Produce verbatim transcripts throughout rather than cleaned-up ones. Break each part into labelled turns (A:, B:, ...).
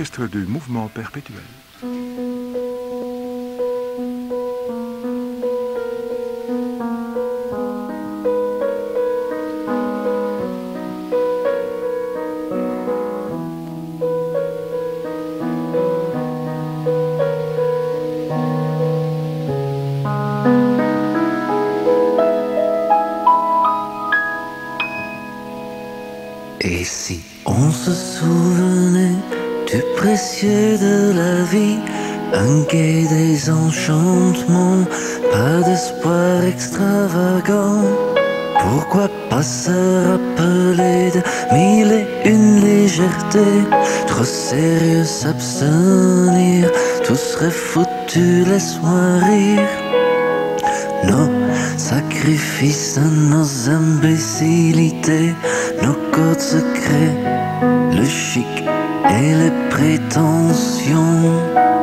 A: orchestre du mouvement perpétuel.
B: Et si on se souvenait du précieux de la vie, un gai désenchantement, pas d'espoir extravagant, pourquoi pas se rappeler de mille et une légèretés, trop sérieux s'abstenir, tout serait foutu, laisse-moi rire. Nos sacrifices, nos imbécilités, nos codes secrets, le chic et les prétentions.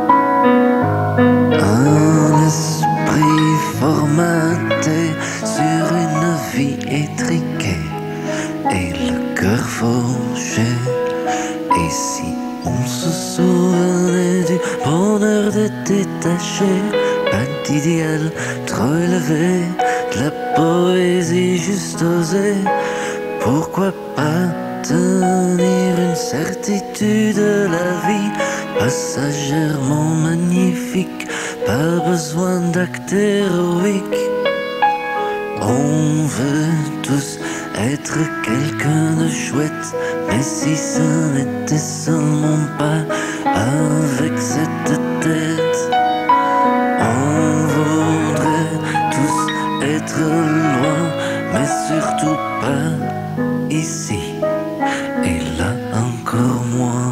B: Un esprit formaté sur une vie étriquée et le cœur fauché. Et si on se souvenait du bonheur de détacher, pas d'idéal trop élevé, de la poésie juste osée, pourquoi pas tenir une certitude de la vie, passagèrement magnifique, pas besoin d'actes héroïques. On veut tous être quelqu'un de chouette, mais si ce n'était seulement pas avec cette tête, on voudrait tous être loin, mais surtout pas ici, et là encore moins.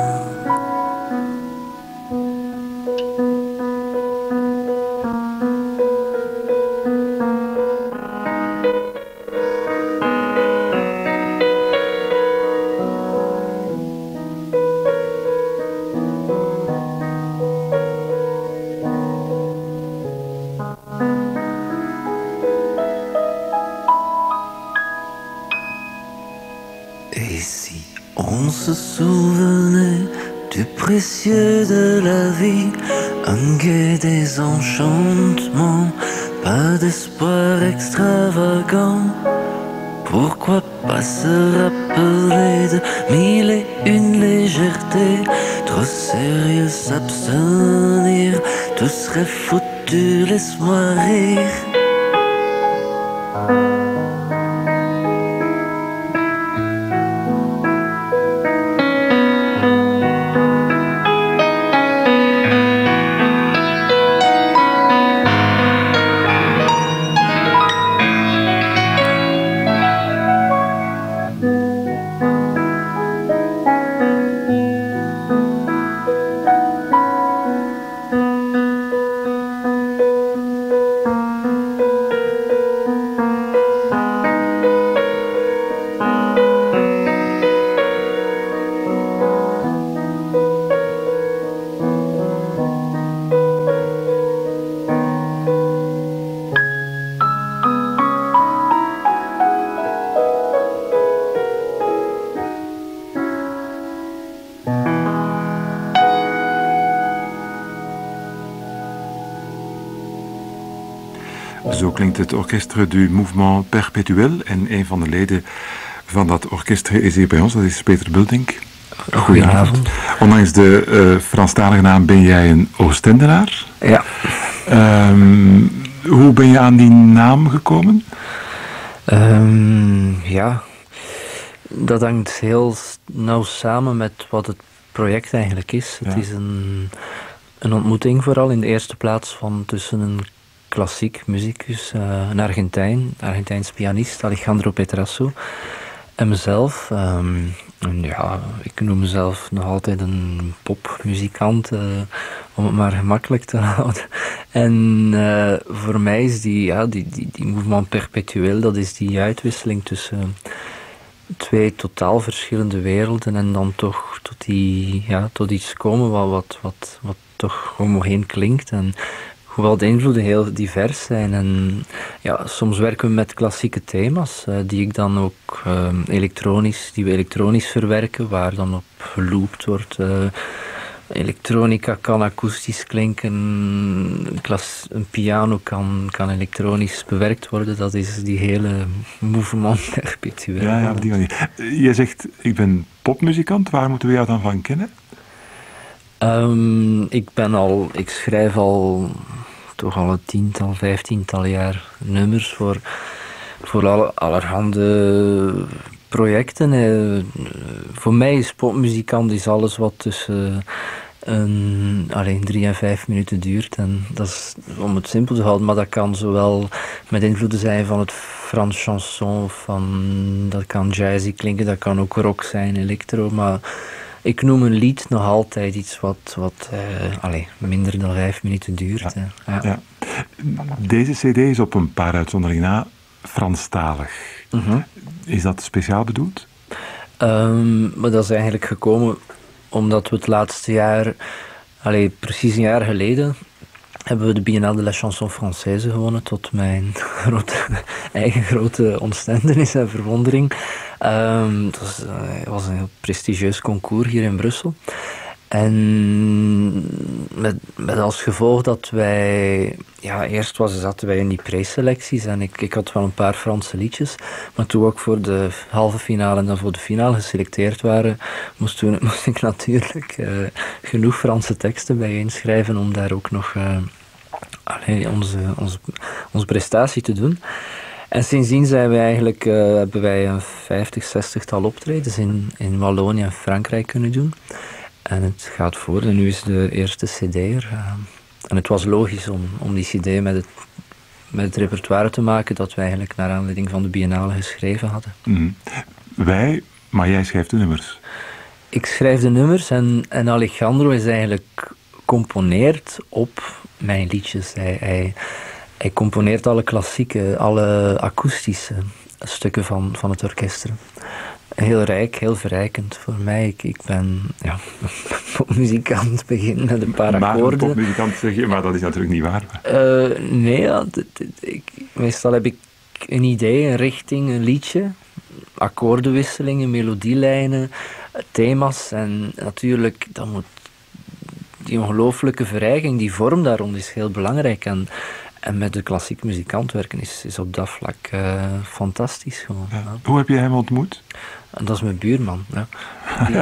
B: Et si on se souvenait du précieux de la vie, un gai désenchantement, pas d'espoir extravagant, pourquoi pas se rappeler de mille et une légèretés, trop sérieux s'abstenir, tout serait foutu, laisse-moi rire.
A: Zo klinkt het orchestre du mouvement perpétuel en een van de leden van dat orkestre is hier bij ons, dat is Peter Buldink.
C: Goedenavond.
A: Ondanks de uh, Franstalige naam ben jij een Oostendenaar.
C: Ja.
A: Um, hoe ben je aan die naam gekomen?
C: Um, ja, dat hangt heel nauw samen met wat het project eigenlijk is. Het ja. is een, een ontmoeting vooral in de eerste plaats van tussen een klassiek muzikus, uh, een Argentijn, Argentijns pianist, Alejandro Petrasso, en mezelf. Um, en ja, ik noem mezelf nog altijd een popmuzikant, uh, om het maar gemakkelijk te houden. En uh, voor mij is die, ja, die, die, die mouvement perpetueel, dat is die uitwisseling tussen twee totaal verschillende werelden en dan toch tot, die, ja, tot iets komen wat, wat, wat, wat toch homogeen klinkt. En hoewel de invloeden heel divers zijn en ja, soms werken we met klassieke thema's uh, die ik dan ook uh, elektronisch, die we elektronisch verwerken, waar dan op geloopt wordt. Uh, elektronica kan akoestisch klinken, klas, een piano kan, kan elektronisch bewerkt worden. Dat is die hele mouvement perpetueel.
A: Ja, ja, op die manier. Je zegt, ik ben popmuzikant. Waar moeten we jou dan van kennen?
C: Um, ik ben al, ik schrijf al toch al een tiental, vijftiental jaar nummers voor, voor alle, allerhande projecten. Uh, voor mij is popmuzikant is alles wat tussen een, alleen drie en vijf minuten duurt. En dat is om het simpel te houden, maar dat kan zowel met invloeden zijn van het Frans chanson, van, dat kan jazzy klinken, dat kan ook rock zijn, electro, maar ik noem een lied nog altijd iets wat, wat uh, allez, minder dan vijf minuten duurt.
A: Ja.
C: Ja.
A: Ja. Deze cd is op een paar uitzonderingen na Franstalig. Uh-huh. Is dat speciaal bedoeld?
C: Um, maar dat is eigenlijk gekomen omdat we het laatste jaar, allez, precies een jaar geleden, hebben we de Biennale de la Chanson Française gewonnen, tot mijn grote, eigen grote ontstentenis en verwondering. Um, het was, uh, was een heel prestigieus concours hier in Brussel. En met, met als gevolg dat wij... Ja, eerst was, zaten wij in die preselecties en ik, ik had wel een paar Franse liedjes. Maar toen we ook voor de halve finale en dan voor de finale geselecteerd waren, moest, toen, moest ik natuurlijk uh, genoeg Franse teksten bij inschrijven om daar ook nog uh, allee, onze, onze, onze prestatie te doen. En sindsdien zijn we eigenlijk, uh, hebben wij een vijftig, zestigtal optredens in, in Wallonië en Frankrijk kunnen doen. En het gaat voort. En nu is de eerste cd er. Uh, en het was logisch om, om die cd met het, met het repertoire te maken dat we eigenlijk naar aanleiding van de Biennale geschreven hadden.
A: Mm. Wij, maar jij schrijft de nummers.
C: Ik schrijf de nummers en, en Alejandro is eigenlijk componeert op mijn liedjes. Hij, hij, hij componeert alle klassieke, alle akoestische stukken van, van het orkest. Heel rijk, heel verrijkend voor mij. Ik, ik ben ja, popmuzikant, begin met een paar
A: maar
C: akkoorden.
A: Maar popmuzikant zeg je, maar dat is natuurlijk niet waar.
C: Uh, nee, ja, d- d- ik, meestal heb ik een idee, een richting, een liedje, akkoordenwisselingen, melodielijnen, thema's en natuurlijk, dan moet die ongelooflijke verrijking, die vorm daar rond is heel belangrijk. En, en met de klassiek muzikant werken is, is op dat vlak uh, fantastisch gewoon.
A: Ja.
C: Ja.
A: Hoe heb je hem ontmoet?
C: En dat is mijn buurman. Ja. Die,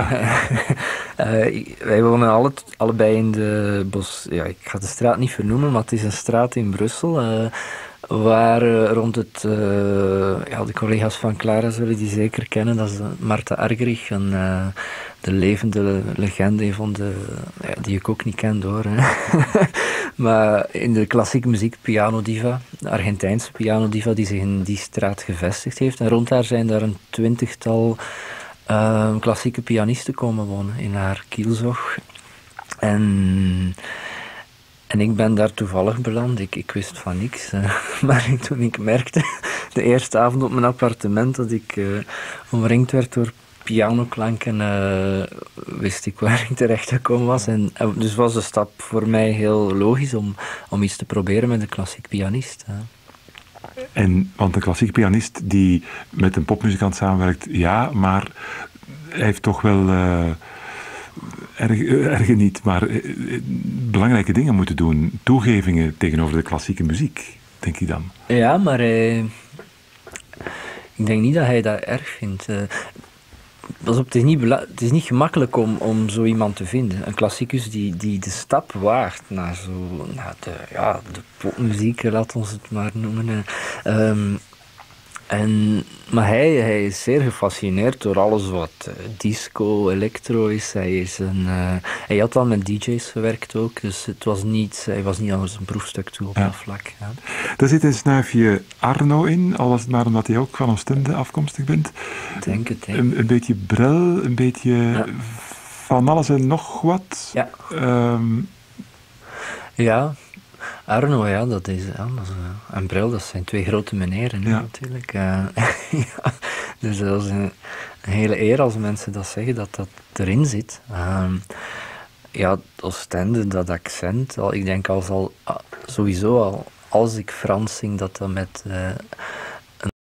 C: uh, wij wonen alle, allebei in de bos. Ja, ik ga de straat niet vernoemen, maar het is een straat in Brussel. Uh, waar uh, rond het... Uh, ja, de collega's van Clara zullen die zeker kennen. Dat is uh, Marta Argerich, een, uh, de levende legende, een van de... Ja, die ik ook niet ken hoor. Maar in de klassieke muziek, pianodiva, de Argentijnse pianodiva die zich in die straat gevestigd heeft. En rond daar zijn daar een twintigtal uh, klassieke pianisten komen wonen in haar kielzog. En... En ik ben daar toevallig beland. Ik, ik wist van niks. Uh, maar toen ik merkte, de eerste avond op mijn appartement, dat ik uh, omringd werd door pianoklanken, uh, wist ik waar ik terecht gekomen was. En, uh, dus was de stap voor mij heel logisch om, om iets te proberen met een klassiek pianist. Uh.
A: En, want een klassiek pianist die met een popmuzikant samenwerkt, ja, maar hij heeft toch wel... Uh, Erg, erg niet, maar eh, belangrijke dingen moeten doen. Toegevingen tegenover de klassieke muziek, denk je dan?
C: Ja, maar eh, ik denk niet dat hij dat erg vindt. Uh, pas op, het, is niet bela- het is niet gemakkelijk om, om zo iemand te vinden. Een klassicus die, die de stap waagt naar, zo, naar de, ja, de popmuziek, laat ons het maar noemen. Uh, um, En, maar hij, hij is zeer gefascineerd door alles wat uh, disco, electro is. Hij, is een, uh, hij had al met D J's gewerkt ook, dus het was niet, hij was niet als een proefstuk toe op ja. dat vlak. Ja.
A: Daar zit een snuifje Arno in, al was het maar omdat hij ook van Oostende afkomstig bent.
C: Denk het, denk.
A: Een, een beetje Brel, een beetje ja. van alles en nog wat.
C: Ja.
A: Um,
C: ja. Arno, ja, dat is, ja, dat is uh, en Brel, dat zijn twee grote meneren, ja. natuurlijk. Uh, ja, dus dat is een, een hele eer als mensen dat zeggen, dat dat erin zit. Um, ja, Oostende, dat accent, al, ik denk als al, sowieso al, als ik Frans zing, dat dat met uh,